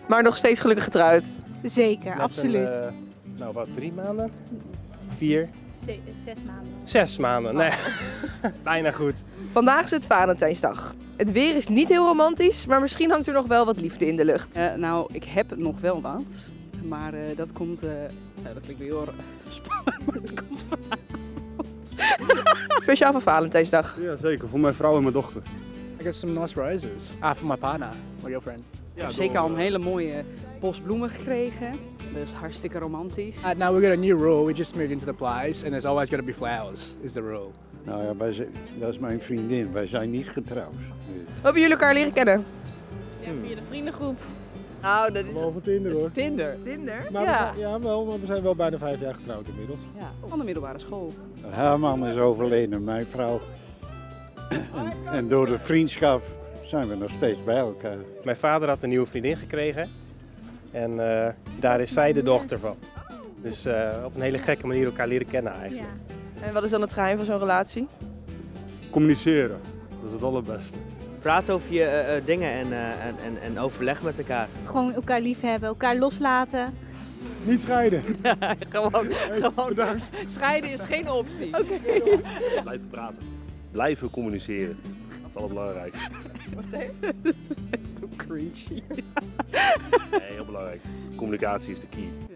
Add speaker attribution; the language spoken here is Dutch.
Speaker 1: Maar nog steeds gelukkig getrouwd.
Speaker 2: Zeker,
Speaker 3: Met
Speaker 2: absoluut.
Speaker 3: Nou wat, 3 maanden? 4?
Speaker 2: 6 maanden.
Speaker 3: 6 maanden, nee. Bijna goed.
Speaker 1: Vandaag is het Valentijnsdag. Het weer is niet heel romantisch, maar misschien hangt er nog wel wat liefde in de lucht.
Speaker 4: Nou, ik heb nog wel wat. Maar dat komt... dat klinkt weer heel spannend, maar dat komt vanavond.
Speaker 1: Speciaal voor Valentijnsdag.
Speaker 5: Ja, zeker. Voor mijn vrouw en mijn dochter.
Speaker 6: I got some nice roses. For my partner, my girlfriend.
Speaker 4: Ik heb zeker al een hele mooie bos bloemen gekregen. Dus hartstikke romantisch.
Speaker 6: Now we got a new rule. We just moved into the place, and there's always got to be flowers. Is the rule.
Speaker 5: Nou ja, dat is mijn vriendin. Wij zijn niet getrouwd.
Speaker 1: Hoe hebben jullie elkaar leren kennen?
Speaker 7: Ja, via de vriendengroep.
Speaker 1: Nou, dat is
Speaker 8: Over Tinder hoor.
Speaker 1: Tinder.
Speaker 8: Maar
Speaker 1: Ja.
Speaker 8: maar we zijn wel bijna 5 jaar getrouwd inmiddels.
Speaker 4: Ja, van de middelbare school.
Speaker 5: Haar man is overleden, mijn vrouw. En door de vriendschap zijn we nog steeds bij elkaar.
Speaker 3: Mijn vader had een nieuwe vriendin gekregen. En daar is zij de dochter van. Dus op een hele gekke manier elkaar leren kennen eigenlijk.
Speaker 1: En wat is dan het geheim van zo'n relatie?
Speaker 5: Communiceren, dat is het allerbeste.
Speaker 9: Praat over je dingen en overleg met elkaar.
Speaker 2: Gewoon elkaar lief hebben, elkaar loslaten.
Speaker 8: Niet scheiden.
Speaker 1: Gewoon. Scheiden is geen optie.
Speaker 10: Blijven praten. Blijven communiceren. Dat is allerbelangrijk.
Speaker 1: Wat zei je?
Speaker 4: Zo cringy.
Speaker 10: Nee, heel belangrijk. Communicatie is de key.